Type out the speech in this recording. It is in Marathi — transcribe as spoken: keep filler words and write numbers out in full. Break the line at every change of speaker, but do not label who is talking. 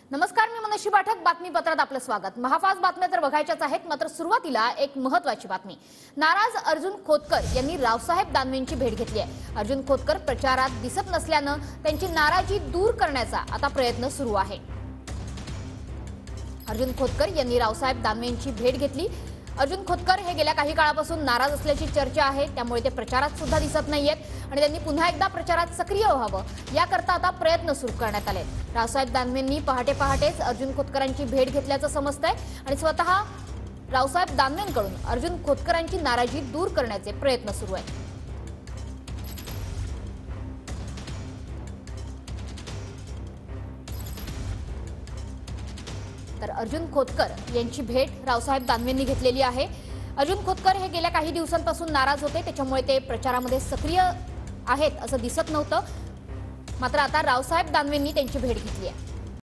नमस्कार, मी मनोशी पाठक. बातमीपत्रात आपलं स्वागत. महाफाज बातम्या तर बघायच्याच आहेत, मात्र सुरुवातीला एक महत्त्वाची बातमी. नाराज अर्जुन खोतकर यांनी रावसाहेब दानवेंची भेट घेतली आहे. अर्जुन खोतकर प्रचारात दिसत नसल्यानं त्यांची नाराजी दूर करण्याचा आता प्रयत्न सुरू आहे. अर्जुन खोतकर यांनी रावसाहेब दानवेंची भेट घेतली. अर्जुन खोतकर हे गेल्या काही काळापासून नाराज असल्याची चर्चा आहे, त्यामुळे ते प्रचारात सुद्धा दिसत नाहीयेत आणि त्यांनी पुन्हा एकदा प्रचारात सक्रिय व्हावं याकरता आता प्रयत्न सुरू करण्यात आले. रावसाहेब दानवेंनी पहाटे पहाटेच अर्जुन खोतकरांची भेट घेतल्याचं समजतंय आणि स्वतः रावसाहेब दानवेंकडून अर्जुन खोतकरांची नाराजी दूर करण्याचे प्रयत्न सुरू आहेत. तर अर्जुन खोतकर यांची भेट रावसाहेब दानवेंनी घेतलेली आहे. अर्जुन खोतकर हे गेल्या काही दिवसांपासून नाराज होते, त्याच्यामुळे ते प्रचारामध्ये सक्रिय आहेत असं दिसत नव्हतं. मात्र आता रावसाहेब दानवेंनी त्यांची भेट घेतली आहे.